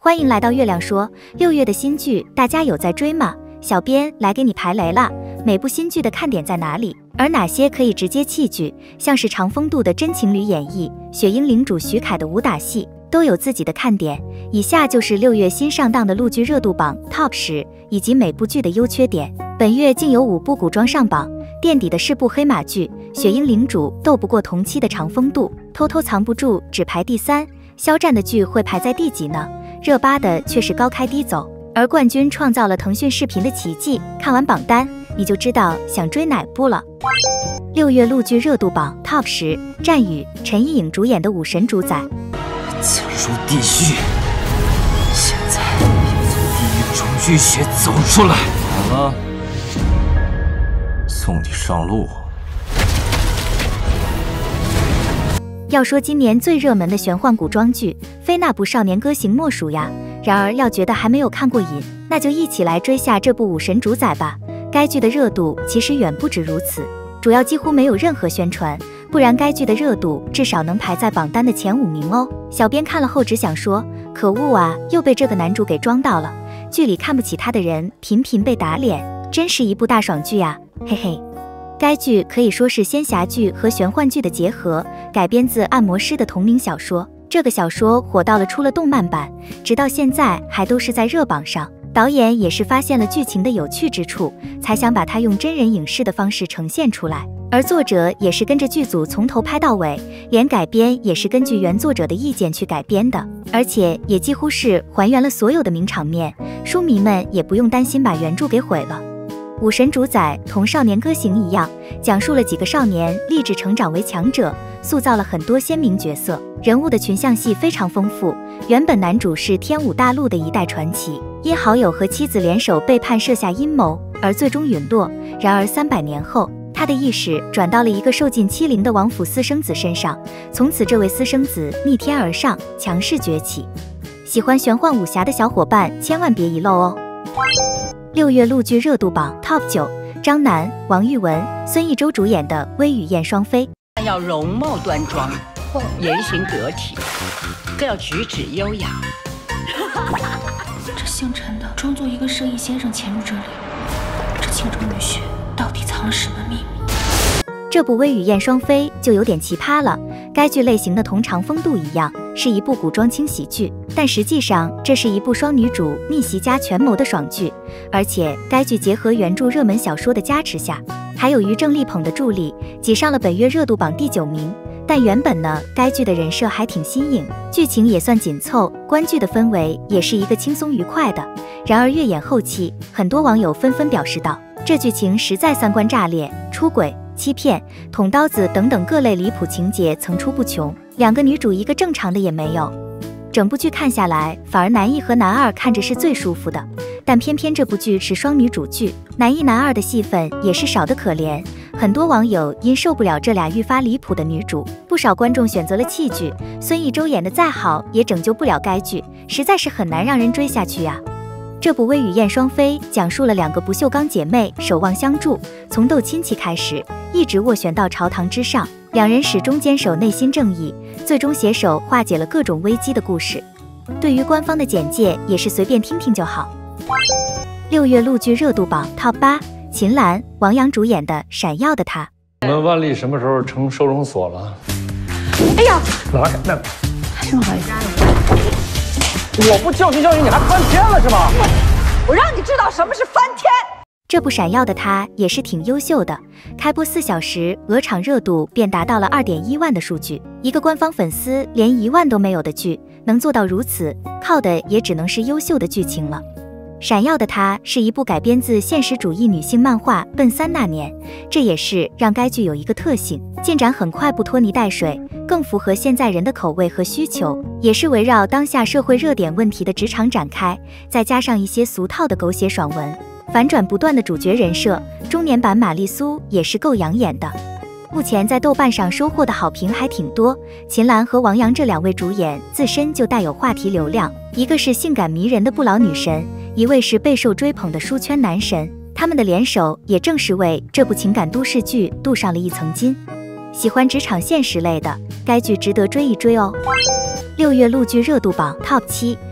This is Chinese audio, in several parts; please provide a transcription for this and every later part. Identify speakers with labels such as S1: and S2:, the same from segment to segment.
S1: 欢迎来到月亮说。6月的新剧大家有在追吗？小编来给你排雷了。每部新剧的看点在哪里？而哪些可以直接弃剧？像是长风度的真情侣演绎，雪鹰领主徐凯的武打戏，都有自己的看点。以下就是6月新上档的陆剧热度榜 Top 10，以及每部剧的优缺点。本月竟有5部古装上榜，垫底的是部黑马剧，雪鹰领主斗不过同期的长风度，偷偷藏不住只排第3。肖战的剧会排在第几呢？热巴的却是高开低走，而冠军创造了腾讯视频的奇迹。看完榜单，你就知道想追哪部了。6月陆剧热度榜 Top 10，战宇，陈意颖主演的《武神主宰》。
S2: 潜入地狱，现在要从地狱中浴血走出来。好了，送你上路。
S1: 要说今年最热门的玄幻古装剧，非那部《少年歌行》莫属呀。然而要觉得还没有看过瘾，那就一起来追下这部《武神主宰》吧。该剧的热度其实远不止如此，主要几乎没有任何宣传，不然该剧的热度至少能排在榜单的前5名哦。小编看了后只想说，可恶啊，又被这个男主给装到了。剧里看不起他的人频频被打脸，真是一部大爽剧啊，嘿嘿。该剧可以说是仙侠剧和玄幻剧的结合，改编自按摩师的同名小说。这个小说火到了出了动漫版，直到现在还都是在热榜上。导演也是发现了剧情的有趣之处，才想把它用真人影视的方式呈现出来。而作者也是跟着剧组从头拍到尾，连改编也是根据原作者的意见去改编的，而且也几乎是还原了所有的名场面，书迷们也不用担心把原著给毁了。武神主宰同少年歌行一样，讲述了几个少年立志成长为强者，塑造了很多鲜明角色，人物的群像戏非常丰富。原本男主是天武大陆的一代传奇，因好友和妻子联手背叛设下阴谋，而最终陨落。然而300年后，他的意识转到了一个受尽欺凌的王府私生子身上，从此这位私生子逆天而上，强势崛起。喜欢玄幻武侠的小伙伴千万别遗漏哦。6月陆剧热度榜 Top 9，张楠、王玉文、孙艺洲主演的《微雨燕双飞》。
S3: 要容貌端庄，言行得体，更要举止优雅。
S4: 这姓陈的装作一个生意先生潜入这里，这青州女婿到底藏了什么秘密？
S1: 这部《微雨燕双飞》就有点奇葩了。该剧类型的同长风度一样，是一部古装轻喜剧，但实际上这是一部双女主逆袭加权谋的爽剧。而且该剧结合原著热门小说的加持下，还有于正力捧的助力，挤上了本月热度榜第9名。但原本呢，该剧的人设还挺新颖，剧情也算紧凑，观剧的氛围也是一个轻松愉快的。然而越演后期，很多网友纷纷表示道，这剧情实在三观炸裂，出轨、欺骗、捅刀子等等各类离谱情节层出不穷，2个女主一个正常的也没有。整部剧看下来，反而男一和男二看着是最舒服的，但偏偏这部剧是双女主剧，男一男二的戏份也是少得可怜。很多网友因受不了这俩愈发离谱的女主，不少观众选择了弃剧。孙艺洲演得再好，也拯救不了该剧，实在是很难让人追下去啊。这部《微雨燕双飞》讲述了2个不锈钢姐妹守望相助，从斗亲戚开始，一直斡旋到朝堂之上，2人始终坚守内心正义，最终携手化解了各种危机的故事。对于官方的简介也是随便听听就好。6月陆剧热度榜 Top 8，秦岚、王阳主演的《闪耀的她》。
S5: 我们万历什么时候成收容所了？
S6: 哎呀，
S5: 来，那
S6: 这么好意思？
S5: 我不教训教训你还翻天了是吗？
S6: 我让你知道什么是翻天。
S1: 这部《闪耀的她》也是挺优秀的，开播4小时，鹅场热度便达到了2.1万的数据。一个官方粉丝连1万都没有的剧，能做到如此，靠的也只能是优秀的剧情了。《闪耀的她》是一部改编自现实主义女性漫画《奔3那年》，这也是让该剧有一个特性，进展很快，不拖泥带水，更符合现在人的口味和需求，也是围绕当下社会热点问题的职场展开，再加上一些俗套的狗血爽文，反转不断的主角人设，中年版玛丽苏也是够养眼的。目前在豆瓣上收获的好评还挺多，秦岚和王阳这2位主演自身就带有话题流量，一个是性感迷人的不老女神，一位是备受追捧的书圈男神，他们的联手也正是为这部情感都市剧镀上了一层金。喜欢职场现实类的，该剧值得追一追哦。6月陆剧热度榜 Top 7，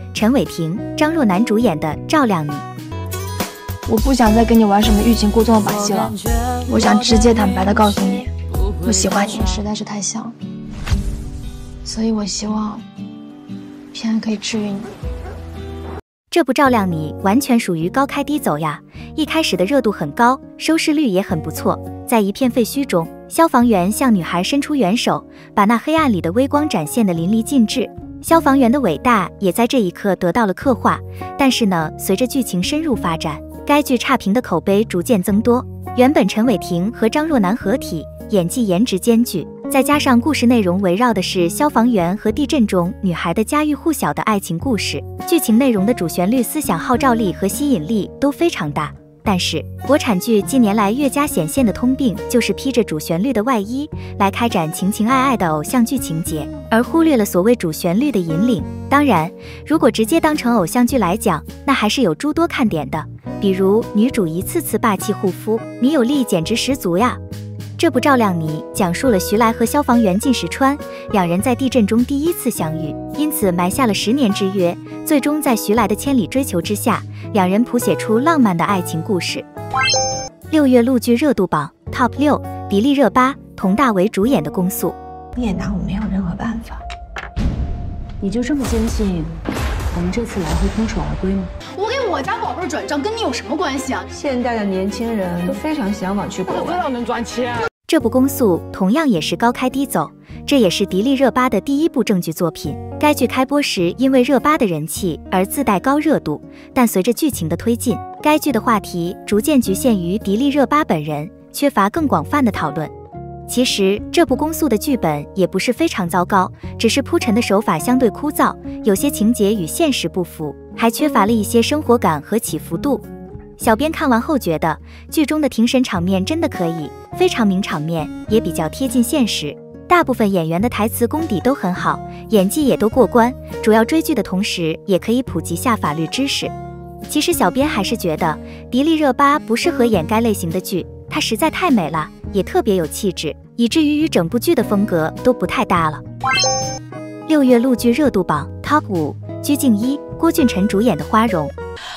S1: 陈伟霆、张若楠主演的《照亮你》。
S7: 我不想再跟你玩什么欲擒故纵的把戏了，我想直接坦白的告诉你，我喜欢你实在是太像，所以我希望片可以治愈你。
S1: 这部《照亮你》完全属于高开低走呀，一开始的热度很高，收视率也很不错。在一片废墟中，消防员向女孩伸出援手，把那黑暗里的微光展现得淋漓尽致。消防员的伟大也在这一刻得到了刻画。但是呢，随着剧情深入发展，该剧差评的口碑逐渐增多。原本陈伟霆和张若楠合体，演技颜值兼具，再加上故事内容围绕的是消防员和地震中女孩的家喻户晓的爱情故事，剧情内容的主旋律思想号召力和吸引力都非常大。但是国产剧近年来越加显现的通病就是披着主旋律的外衣来开展情情爱爱的偶像剧情节，而忽略了所谓主旋律的引领。当然，如果直接当成偶像剧来讲，那还是有诸多看点的，比如女主一次次霸气护肤，女友力简直十足呀。这部《照亮你》讲述了徐来和消防员靳石川两人在地震中第一次相遇，因此埋下了10年之约。最终在徐来的千里追求之下，两人谱写出浪漫的爱情故事。6月陆剧热度榜 Top 6，迪丽热巴、佟大为主演的《公诉》。
S8: 你也拿我没有任何办法。
S9: 你就这么坚信我们这次来会空手而归吗？
S10: 我给我家宝贝转账跟你有什么关系啊？
S8: 现代的年轻人都非常向往去国外，
S10: 能赚钱。
S1: 这部《公诉》同样也是高开低走，这也是迪丽热巴的第一部正剧作品。该剧开播时因为热巴的人气而自带高热度，但随着剧情的推进，该剧的话题逐渐局限于迪丽热巴本人，缺乏更广泛的讨论。其实这部《公诉》的剧本也不是非常糟糕，只是铺陈的手法相对枯燥，有些情节与现实不符，还缺乏了一些生活感和起伏度。小编看完后觉得，剧中的庭审场面真的可以，非常名场面，也比较贴近现实。大部分演员的台词功底都很好，演技也都过关，主要追剧的同时也可以普及下法律知识。其实小编还是觉得迪丽热巴不适合演该类型的剧，她实在太美了，也特别有气质，以至于与整部剧的风格都不太搭了。6月陆剧热度榜 Top 5，鞠婧祎、郭俊辰主演的《花容》。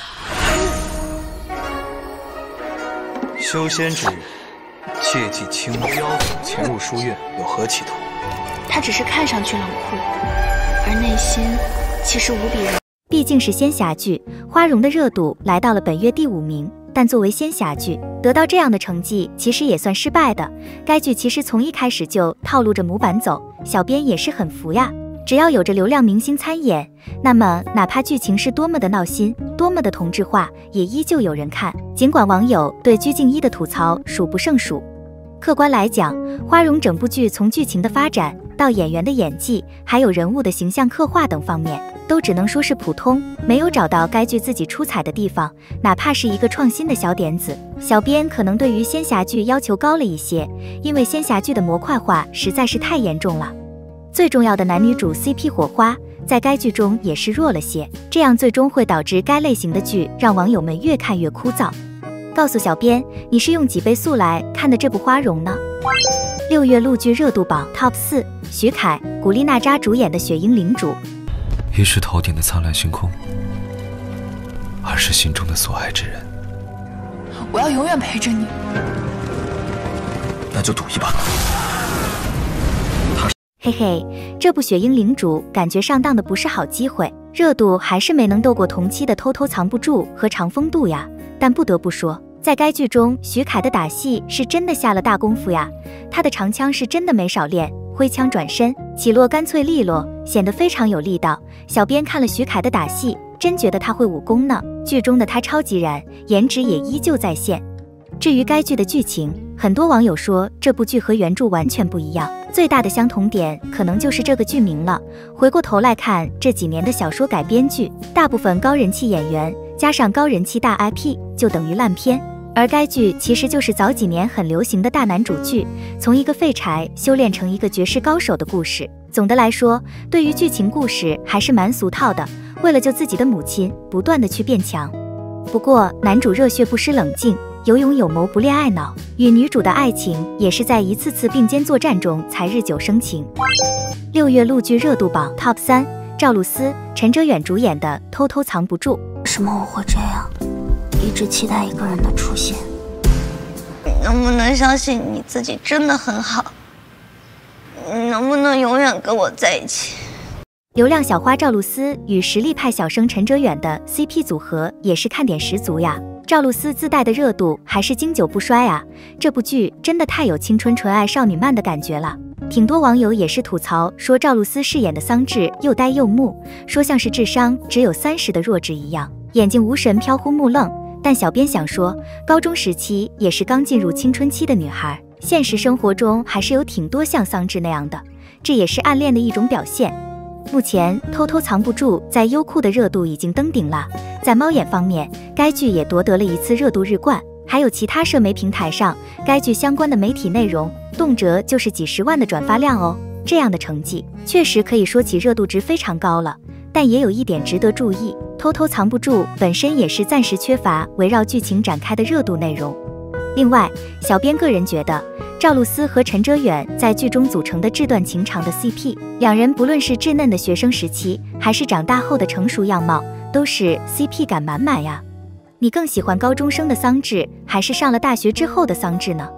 S11: 修仙之日，切忌轻魔妖妇潜入书院，有何企图？
S4: 他只是看上去冷酷，而内心其实无比柔。
S1: 毕竟是仙侠剧，《花容》的热度来到了本月第5名，但作为仙侠剧，得到这样的成绩其实也算失败的。该剧其实从一开始就套路着模板走，小编也是很服呀。只要有着流量明星参演，那么哪怕剧情是多么的闹心，多么的同质化，也依旧有人看。尽管网友对鞠婧祎的吐槽数不胜数，客观来讲，《花容》整部剧从剧情的发展到演员的演技，还有人物的形象刻画等方面，都只能说是普通，没有找到该剧自己出彩的地方，哪怕是一个创新的小点子。小编可能对于仙侠剧要求高了一些，因为仙侠剧的模块化实在是太严重了。最重要的男女主 CP 火花在该剧中也是弱了些，这样最终会导致该类型的剧让网友们越看越枯燥。告诉小编，你是用几倍速来看的这部《花容》呢？6月陆剧热度榜 Top 4，徐凯、古力娜扎主演的《雪鹰领主》。
S12: 一是头顶的苍蓝星空，二是心中的所爱之人。
S4: 我要永远陪着你。
S11: 那就赌一把。
S1: 嘿嘿，这部《雪鹰领主》感觉上当的不是好机会，热度还是没能斗过同期的《偷偷藏不住》和《长风渡》呀。但不得不说，在该剧中，徐凯的打戏是真的下了大功夫呀。他的长枪是真的没少练，挥枪转身，起落干脆利落，显得非常有力道。小编看了徐凯的打戏，真觉得他会武功呢。剧中的他超级燃，颜值也依旧在线。至于该剧的剧情，很多网友说这部剧和原著完全不一样，最大的相同点可能就是这个剧名了。回过头来看这几年的小说改编剧，大部分高人气演员加上高人气大 IP 就等于烂片，而该剧其实就是早几年很流行的大男主剧，从一个废柴修炼成一个绝世高手的故事。总的来说，对于剧情故事还是蛮俗套的，为了救自己的母亲，不断的去变强。不过男主热血不失冷静，有勇有谋不恋爱脑，与女主的爱情也是在一次次并肩作战中才日久生情。6月陆剧热度榜 Top 3， 赵露思、陈哲远主演的《偷偷藏不住》。
S4: 为什么我会这样，一直期待一个人的出现？
S13: 你能不能相信你自己真的很好？你能不能永远跟我在一起？
S1: 流量小花赵露思与实力派小生陈哲远的 CP 组合也是看点十足呀。赵露思自带的热度还是经久不衰啊，这部剧真的太有青春纯爱少女漫的感觉了。挺多网友也是吐槽说赵露思饰演的桑稚又呆又木，说像是智商只有30的弱智一样，眼睛无神飘忽木愣。但小编想说，高中时期也是刚进入青春期的女孩，现实生活中还是有挺多像桑稚那样的，这也是暗恋的一种表现。目前偷偷藏不住在优酷的热度已经登顶了，在猫眼方面，该剧也夺得了一次热度日冠，还有其他社媒平台上该剧相关的媒体内容动辄就是几十万的转发量哦，这样的成绩确实可以说起热度值非常高了。但也有一点值得注意，偷偷藏不住本身也是暂时缺乏围绕剧情展开的热度内容。另外，小编个人觉得赵露思和陈哲远在剧中组成的志断情长的 CP， 两人不论是稚嫩的学生时期，还是长大后的成熟样貌，都是 CP 感满满呀。你更喜欢高中生的桑稚，还是上了大学之后的桑稚呢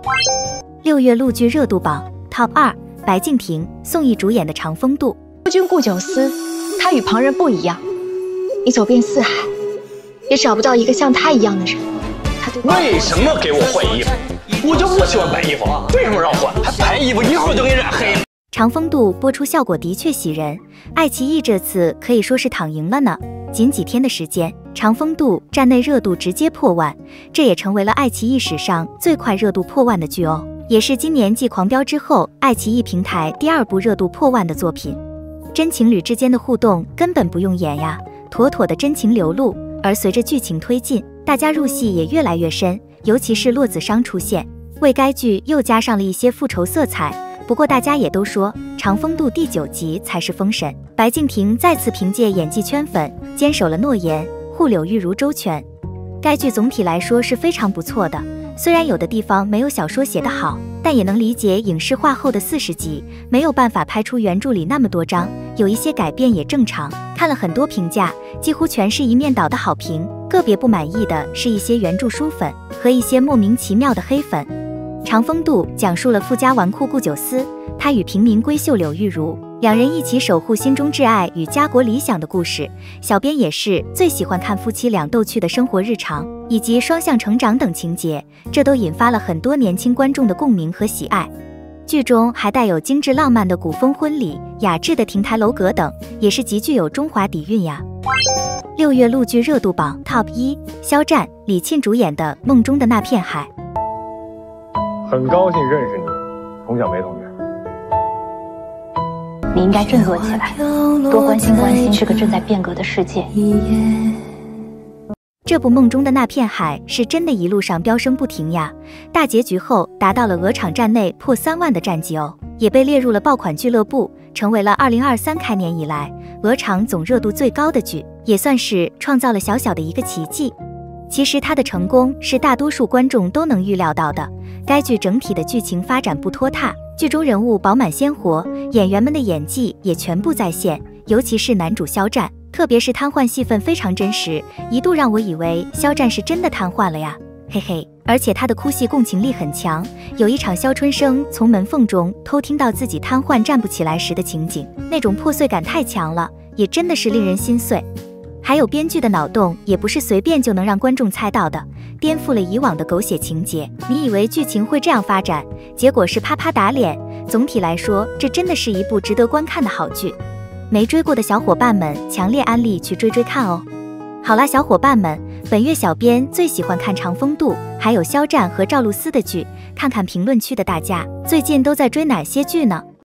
S1: ？6月陆剧热度榜 Top 2，白敬亭、宋轶主演的《长风渡》。
S7: 夫君顾九思，他与旁人不一样，你走遍四海，也找不到一个像他一样的人。
S5: 为什么给我换衣服？我就不喜欢白衣服，为什么让换？还白衣服一会儿就给染黑了。
S1: 长风渡播出效果的确喜人，爱奇艺这次可以说是躺赢了呢。仅几天的时间，长风渡站内热度直接破万，这也成为了爱奇艺史上最快热度破万的剧哦，也是今年继狂飙之后爱奇艺平台第2部热度破万的作品。真情侣之间的互动根本不用演呀，妥妥的真情流露。而随着剧情推进，大家入戏也越来越深，尤其是骆子商出现，为该剧又加上了一些复仇色彩。不过大家也都说长风渡第9集才是封神，白敬亭再次凭借演技圈粉，坚守了诺言，护柳玉如周全。该剧总体来说是非常不错的，虽然有的地方没有小说写得好，但也能理解影视化后的40集没有办法拍出原著里那么多章，有一些改变也正常。看了很多评价，几乎全是一面倒的好评，个别不满意的是一些原著书粉和一些莫名其妙的黑粉。长风渡讲述了富家纨绔顾九思，他与平民闺秀柳玉如两人一起守护心中挚爱与家国理想的故事。小编也是最喜欢看夫妻俩逗趣的生活日常以及双向成长等情节，这都引发了很多年轻观众的共鸣和喜爱。剧中还带有精致浪漫的古风婚礼、雅致的亭台楼阁等，也是极具有中华底蕴呀。6月陆剧热度榜 Top 1，肖战、李沁主演的《梦中的那片海》。
S5: 很高兴认识你，童小梅同学。
S9: 你应该振作起来，多关心这个正在变革的世界。
S1: 这部《梦中的那片海》是真的一路上飙升不停呀，大结局后达到了鹅厂站内破3万的战绩哦，也被列入了爆款俱乐部，成为了2023开年以来鹅厂总热度最高的剧，也算是创造了小小的一个奇迹。其实它的成功是大多数观众都能预料到的，该剧整体的剧情发展不拖沓，剧中人物饱满鲜活，演员们的演技也全部在线，尤其是男主肖战，特别是瘫痪戏份非常真实，一度让我以为肖战是真的瘫痪了呀，嘿嘿。而且他的哭戏共情力很强，有一场肖春生从门缝中偷听到自己瘫痪站不起来时的情景，那种破碎感太强了，也真的是令人心碎。还有编剧的脑洞也不是随便就能让观众猜到的，颠覆了以往的狗血情节，你以为剧情会这样发展，结果是啪啪打脸。总体来说，这真的是一部值得观看的好剧，没追过的小伙伴们强烈安利去追看哦。好啦，小伙伴们，本月小编最喜欢看长风渡还有肖战和赵露思的剧，看看评论区的大家最近都在追哪些剧呢？